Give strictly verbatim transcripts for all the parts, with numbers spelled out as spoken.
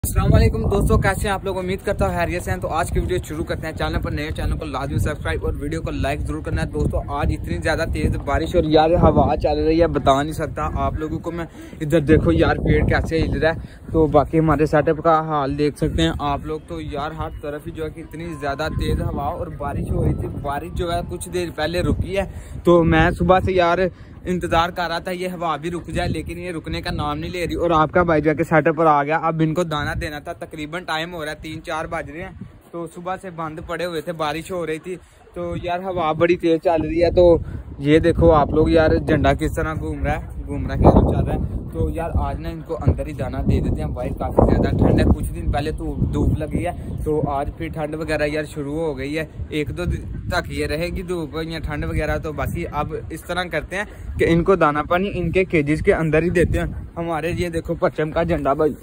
अस्सलाम वालेकुम दोस्तों, कैसे हैं आप लोग। उम्मीद करता हूँ हैरियत से हैं। तो आज की वीडियो शुरू करते हैं। चैनल पर नए चैनल को लाजमी सब्सक्राइब और वीडियो को लाइक जरूर करना है। दोस्तों आज इतनी ज़्यादा तेज़ बारिश और यार हवा चल रही है, बता नहीं सकता आप लोगों को मैं। इधर देखो यार पेड़ कैसे हिल रहा है। तो बाकी हमारे सेटअप का हाल देख सकते हैं आप लोग। तो यार हर तरफ ही जो है कि इतनी ज़्यादा तेज़ हवा और बारिश हो रही थी। बारिश जो है कुछ देर पहले रुकी है। तो मैं सुबह से यार इंतजार कर रहा था ये हवा भी रुक जाए, लेकिन ये रुकने का नाम नहीं ले रही। और आपका भाई जाके सेटअप पर आ गया। अब इनको दाना देना था। तकरीबन टाइम हो रहा है तीन चार बज रहे हैं। तो सुबह से बंद पड़े हुए थे, बारिश हो रही थी। तो यार हवा बड़ी तेज चल रही है। तो ये देखो आप लोग यार झंडा किस तरह घूम रहा है घूम रहा है क्या चल रहा है। तो यार आज ना इनको अंदर ही दाना दे देते हैं। बाहर काफ़ी ज़्यादा ठंड है। कुछ दिन पहले तो धूप लगी है, तो आज फिर ठंड वगैरह यार शुरू हो गई है। एक दो दिन तक ये रहेगी धूप या ठंड वगैरह। तो बाकी अब इस तरह करते हैं कि इनको दाना पानी इनके केजेस के अंदर ही देते हैं। हमारे ये देखो परचम का झंडा भाई,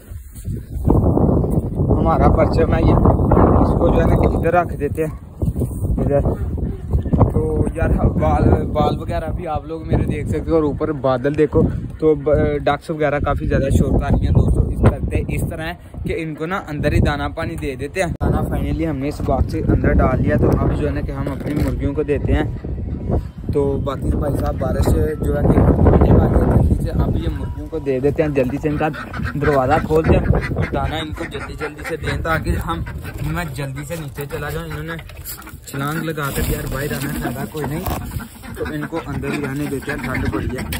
हमारा परचम है ये। इसको जो है ना इधर रख देते हैं इधर। तो यार बाल बाल वगैरह भी आप लोग मेरे देख सकते हो। और ऊपर बादल देखो, तो डक्स वगैरह काफ़ी ज़्यादा शोर कर रही हैं दोस्तों। इस करते हैं इस तरह है कि इनको ना अंदर ही दाना पानी दे देते हैं। दाना फाइनली हमने इस बॉक्स से अंदर डाल लिया। तो अब जो है ना कि हम अपनी मुर्गियों को देते हैं। तो बाकी भाई साहब बारिश जो है कि आने वाली है जल्दी से। अब ये मुर्गियों को दे देते हैं जल्दी से। इनका दरवाज़ा खोलते हैं और दाना इनको जल्दी जल्दी से दें, ताकि हम मैं जल्दी से नीचे चला जाऊँ। इन्होंने छलांग लगा कर यार बाहर आना चाहता कोई नहीं, तो इनको अंदर ही रहने देते हैं। ठंड पड़ी है।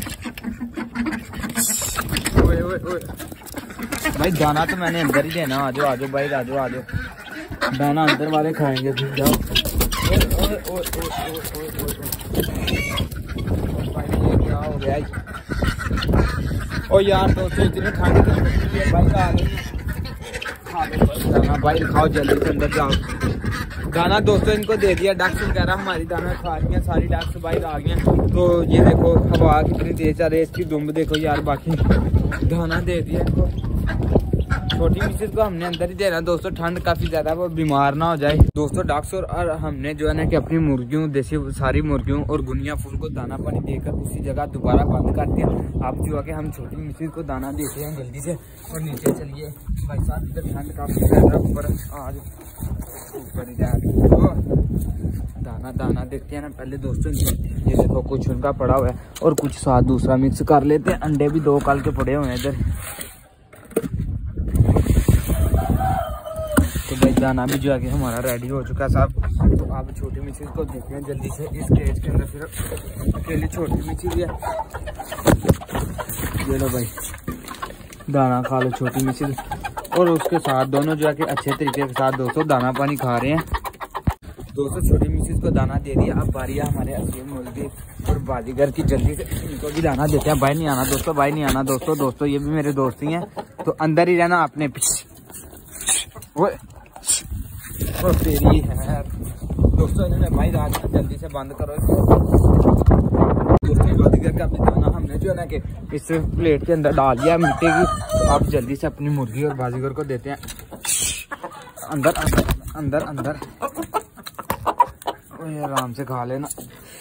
ओए ओए ओए भाई दाना तो मैंने अंदर ही देना। आ जाओ आ जाओ भाई, आ जाओ आ जाओ। दाना अंदर वाले खाएंगे फिर जाओ। ओए ओए ओए ओए ओए भाई ये क्या हो गया। ओ यार दोस्तों इतनी ठंड की छुट्टी है भाई, आ गई खा लो दाना भाई, खाओ जल्दी से अंदर जाओ। दाना दोस्तों इनको दे दिया। डक्स वगैरह हमारी दाना खा रही हैं, सारी डक्स बाहर आ गई हैं। तो ये देखो हवा कितनी तेज चल रही है, इसकी दुम्ब देखो यार। बाकी दाना दे दिया इनको। छोटी मिसेज को हमने अंदर ही देना दोस्तों, ठंड काफ़ी ज़्यादा, वो बीमार ना हो जाए दोस्तों। डक्स और हमने जो है ना कि अपनी मुर्गियों देसी सारी मुर्गियों और गुनिया फूल को दाना पानी देकर उसी जगह दोबारा बंद कर दिया। अब जो है कि हम छोटी मिसेज को दाना देते हैं जल्दी से। और नीचे चलिए भाई साहब, इधर ठंड काफ़ी ज़्यादा ऊपर आज ऊपर ही जाए दाना दाना देखते हैं ना पहले दोस्तों। ये देखो कुछ उनका पड़ा हुआ है और कुछ साथ दूसरा मिक्स कर लेते हैं। अंडे भी दो काल के पड़े हुए हैं इधर। तो भाई दाना भी जो है कि हमारा रेडी हो चुका है साहब। तो आप छोटी मिर्ची को देखते हैं जल्दी से। इस केज के अंदर सिर्फ अकेली छोटी मिर्ची है। ये लो भाई दाना खा लो छोटी मिर्ची। और उसके साथ दोनों जो है कि अच्छे तरीके के साथ दोस्तों दाना पानी खा रहे हैं दोस्तों। छोटी मिर्ची को दाना दे दिया। अब बारी है हमारे असीम मुर्गी और बाजीगर की। जल्दी से इनको भी दाना देते हैं। भाई नहीं आना दोस्तों, भाई नहीं आना दोस्तों। दोस्तों ये भी मेरे दोस्त ही हैं, तो अंदर ही रहना आपने। वो और तेरी है दोस्तों, इन्होंने भाई रात जल्दी से बंद करो दोस्तों। बाजीगर का भी दाना हमने जो है ना कि इस प्लेट के अंदर डाल दिया मिट्टी की। आप जल्दी से अपनी मुर्गी और बाजीगर को देते हैं अंदर अंदर अंदर अंदर। आराम से खा लेना।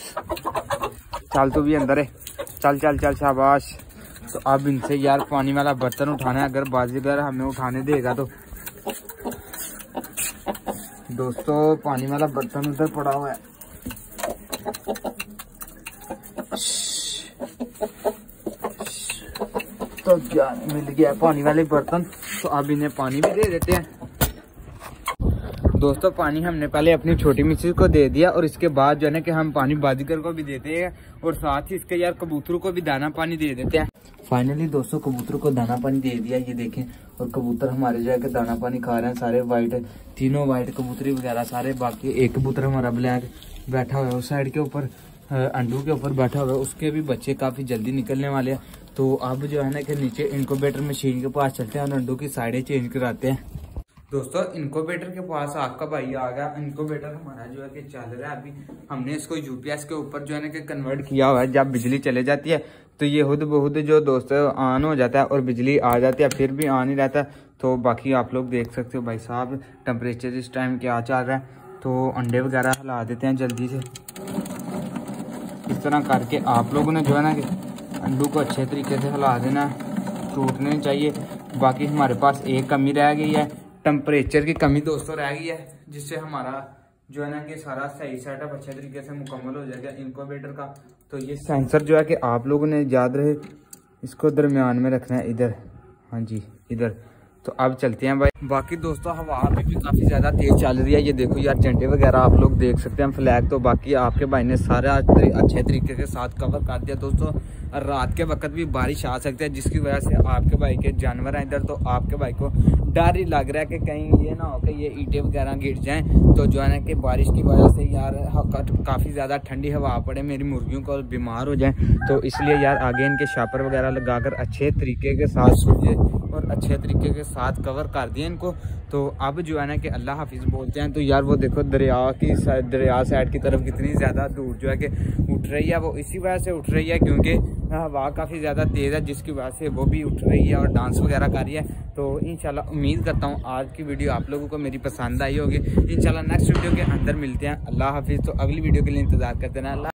चल तू भी अंदर है, चल चल चल शाबाश। तो अब इनसे यार पानी वाला बर्तन उठाना है। अगर बाजीगर हमें उठाने देगा तो दोस्तों पानी वाला बर्तन उधर पड़ा हुआ है। तो क्या मिल गया पानी वाले बर्तन। तो अब इन्हें पानी भी दे देते हैं दोस्तों। पानी हमने पहले अपनी छोटी मिर्ची को दे दिया और इसके बाद जो है ना कि हम पानी बाजीगर को भी देते हैं और साथ ही इसके यार कबूतरों को भी दाना पानी दे देते हैं। फाइनली दोस्तों कबूतरों को दाना पानी दे दिया, ये देखें। और कबूतर हमारे जो है कि दाना पानी खा रहे हैं सारे। वाइट तीनों वाइट कबूतरी वगैरह सारे। बाकी एक कबूतर हमारा ब्लैक बैठा हुआ है उस साइड के ऊपर, अंडू के ऊपर बैठा हुआ है। उसके भी बच्चे काफ़ी जल्दी निकलने वाले हैं। तो अब जो है ना कि नीचे इनक्यूबेटर मशीन के पास चलते हैं और अंडू की साइडें चेंज कराते हैं दोस्तों। इनक्यूबेटर के पास आपका भाई आ गया। इनक्यूबेटर हमारा जो है कि चल रहा है अभी। हमने इसको यूपीएस के ऊपर जो है ना कि कन्वर्ट किया हुआ है। जब बिजली चले जाती है तो ये खुद बहुत जो दोस्तों ऑन हो जाता है और बिजली आ जाती है, फिर भी ऑन ही रहता है। तो बाकी आप लोग देख सकते हो भाई साहब टेम्परेचर इस टाइम क्या चल रहा है। तो अंडे वगैरह हिला देते हैं जल्दी से। इस तरह करके आप लोगों ने जो है ना कि अंडू को अच्छे तरीके से हिला देना है, टूटने चाहिए। बाकी हमारे पास एक कमी रह गई है, टेम्परेचर की कमी दोस्तों रह गई है, जिससे हमारा जो है ना कि सारा सही सेटअप अच्छे तरीके से मुकम्मल हो जाएगा इनक्यूबेटर का। तो ये सेंसर जो है कि आप लोगों ने याद रहे इसको दरमियान में रखना है, इधर, हाँ जी इधर। तो अब चलते हैं भाई। बाकी दोस्तों हवा अभी भी काफ़ी ज़्यादा तेज़ चल रही है, ये देखो यार झंडे वगैरह आप लोग देख सकते हैं, फ्लैग। तो बाकी आपके भाई ने सारा अच्छे तरीके के साथ कवर कर दिया दोस्तों। रात के वक्त भी बारिश आ सकती है, जिसकी वजह से आपके भाई के जानवर हैं इधर, तो आपके भाई को डर ही लग रहा है कि कहीं ये ना हो कि ये ईंटें वगैरह गिर जाएं, तो जो है ना कि बारिश की वजह से यार काफ़ी ज़्यादा ठंडी हवा पड़े, मेरी मुर्गियों को बीमार हो जाएं। तो इसलिए यार आगे इनके शापर वगैरह लगाकर अच्छे तरीके के साथ सूझे और अच्छे तरीके के साथ कवर कर दिए इनको। तो अब जो है ना कि अल्लाह हाफिज़ बोलते हैं। तो यार वो देखो दरिया की दरिया साइड की तरफ कितनी ज़्यादा दूर जो है कि उठ रही है, वो इसी वजह से उठ रही है क्योंकि हवा काफ़ी ज़्यादा तेज़ है, जिसकी वजह से वो भी उठ रही है और डांस वगैरह कर रही है। तो इंशाल्लाह उम्मीद करता हूँ आज की वीडियो आप लोगों को मेरी पसंद आई होगी। इंशाल्लाह नेक्स्ट वीडियो के अंदर मिलते हैं। अल्लाह हाफिज़। तो अगली वीडियो के लिए इंतज़ार करते हैं। अल्लाह